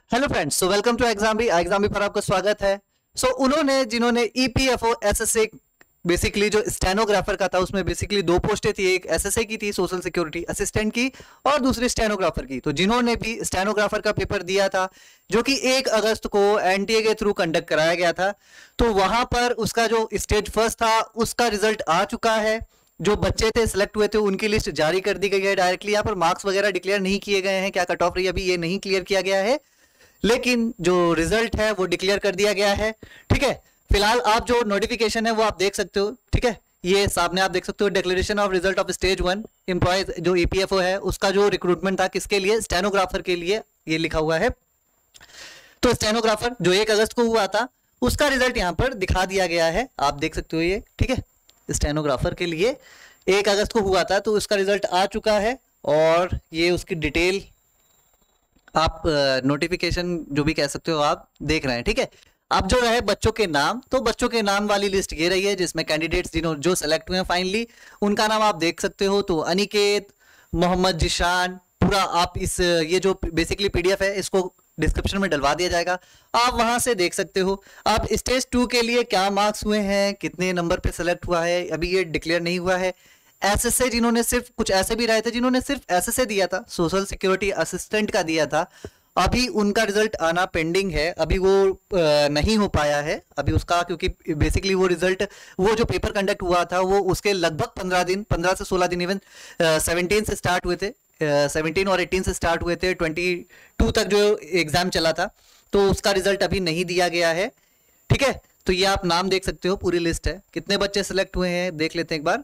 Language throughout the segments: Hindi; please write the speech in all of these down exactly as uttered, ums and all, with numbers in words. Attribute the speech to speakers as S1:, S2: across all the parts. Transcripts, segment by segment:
S1: Hello friends, so welcome to exam भी एग्जाम भी पर आपका स्वागत है। सो so, उन्होंने जिन्होंने ईपीएफओ एसएसए बेसिकली जो स्टेनोग्राफर का था उसमें बेसिकली दो पोस्टें थी, एक एसएसए की थी सोशल सिक्योरिटी असिस्टेंट की और दूसरी स्टेनोग्राफर की। तो जिन्होंने भी स्टेनोग्राफर का पेपर दिया था जो कि एक अगस्त को एनटीए के थ्रू कंडक्ट कराया गया था, तो वहां पर उसका जो स्टेज फर्स्ट था उसका रिजल्ट आ चुका है। जो बच्चे थे सिलेक्ट हुए थे उनकी लिस्ट जारी कर दी गई है डायरेक्टली। यहाँ पर मार्क्स वगैरह डिक्लेयर नहीं किए गए हैं, क्या कट ऑफ रही अभी ये नहीं क्लियर किया गया है, लेकिन जो रिजल्ट है वो डिक्लेयर कर दिया गया है। ठीक है, फिलहाल आप जो नोटिफिकेशन है वो आप देख सकते हो। ठीक है, ये सामने आप देख सकते हो, declaration of result of stage one employees जो ईपीएफओ है उसका जो रिक्रूटमेंट था किसके लिए, स्टेनोग्राफर के लिए ये लिखा हुआ है। तो स्टेनोग्राफर जो एक अगस्त को हुआ था उसका रिजल्ट यहां पर दिखा दिया गया है, आप देख सकते हो ये। ठीक है, स्टेनोग्राफर के लिए एक अगस्त को हुआ था तो उसका रिजल्ट आ चुका है और ये उसकी डिटेल आप नोटिफिकेशन जो भी कह सकते हो आप देख रहे हैं। ठीक है, अब जो रहे बच्चों के नाम, तो बच्चों के नाम वाली लिस्ट ये रही है जिसमें कैंडिडेट्स जिन्होंने जो सेलेक्ट हुए हैं फाइनली उनका नाम आप देख सकते हो। तो अनिकेत, मोहम्मद जिशान, पूरा आप इस ये जो बेसिकली पीडीएफ है इसको डिस्क्रिप्शन में डलवा दिया जाएगा, आप वहां से देख सकते हो। आप स्टेज टू के लिए क्या मार्क्स हुए हैं, कितने नंबर पे सेलेक्ट हुआ है अभी ये डिक्लेयर नहीं हुआ है। एसएसए जिन्होंने सिर्फ कुछ ऐसे भी रहे थे जिन्होंने सिर्फ एसएसए दिया था, सोशल सिक्योरिटी असिस्टेंट का दिया था, अभी उनका रिजल्ट आना पेंडिंग है, अभी वो आ, नहीं हो पाया है अभी उसका, क्योंकि बेसिकली वो रिजल्ट वो जो पेपर कंडक्ट हुआ था वो उसके लगभग पंद्रह दिन पंद्रह से सोलह दिन इवन सेवनटीन से स्टार्ट हुए थे, सेवनटीन और एटीन से स्टार्ट हुए थे, ट्वेंटी टू तक जो एग्जाम चला था, तो उसका रिजल्ट अभी नहीं दिया गया है। ठीक है, तो ये आप नाम देख सकते हो, पूरी लिस्ट है, कितने बच्चे सिलेक्ट हुए हैं देख लेते हैं एक बार।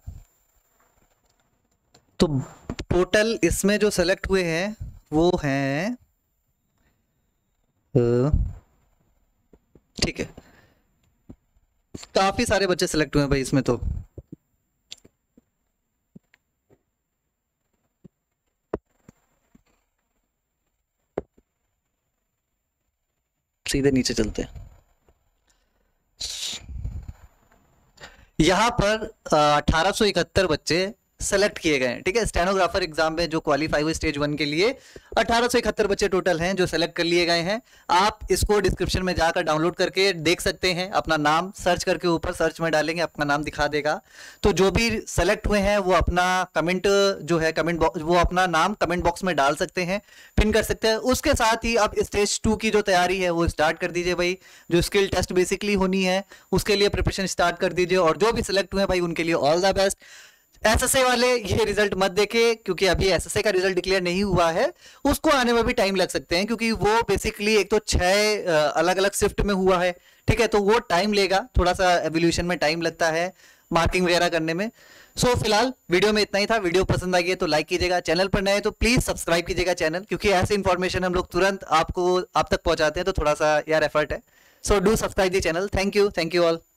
S1: तो टोटल इसमें जो सेलेक्ट हुए हैं वो हैं, ठीक है, काफी सारे बच्चे सिलेक्ट हुए हैं भाई इसमें। तो सीधे नीचे चलते हैं, यहां पर अठारह सौ इकहत्तर बच्चे सेलेक्ट किए गए हैं। ठीक है, स्टेनोग्राफर एग्जाम में जो क्वालिफाई हुए स्टेज वन के लिए अठारह सौ इकहत्तर बच्चे टोटल हैं जो सेलेक्ट कर लिए गए हैं। आप इसको डिस्क्रिप्शन में जाकर डाउनलोड करके देख सकते हैं, अपना नाम सर्च करके ऊपर सर्च में डालेंगे अपना नाम दिखा देगा। तो जो भी सेलेक्ट हुए हैं वो अपना कमेंट जो है कमेंट बॉक्स वो अपना नाम कमेंट बॉक्स में डाल सकते हैं, पिन कर सकते हैं। उसके साथ ही अब स्टेज टू की जो तैयारी है वो स्टार्ट कर दीजिए भाई, जो स्किल टेस्ट बेसिकली होनी है उसके लिए प्रिपरेशन स्टार्ट कर दीजिए। और जो भी सिलेक्ट हुए भाई उनके लिए ऑल द बेस्ट। एसएसए वाले ये रिजल्ट मत देखे क्योंकि अभी एसएसए का रिजल्ट डिक्लेयर नहीं हुआ है, उसको आने में भी टाइम लग सकते हैं क्योंकि वो बेसिकली एक तो छह अलग अलग शिफ्ट में हुआ है। ठीक है, तो वो टाइम लेगा, थोड़ा सा एवोल्यूशन में टाइम लगता है मार्किंग वगैरह करने में। सो so, फिलहाल वीडियो में इतना ही था। वीडियो पसंद आई है तो लाइक कीजिएगा, चैनल पर नए तो प्लीज सब्सक्राइब कीजिएगा चैनल, क्योंकि ऐसे इन्फॉर्मेशन हम लोग तुरंत आपको आप तक पहुंचाते हैं तो थोड़ा सा यार एफर्ट है। So do subscribe the channel. Thank you thank you all.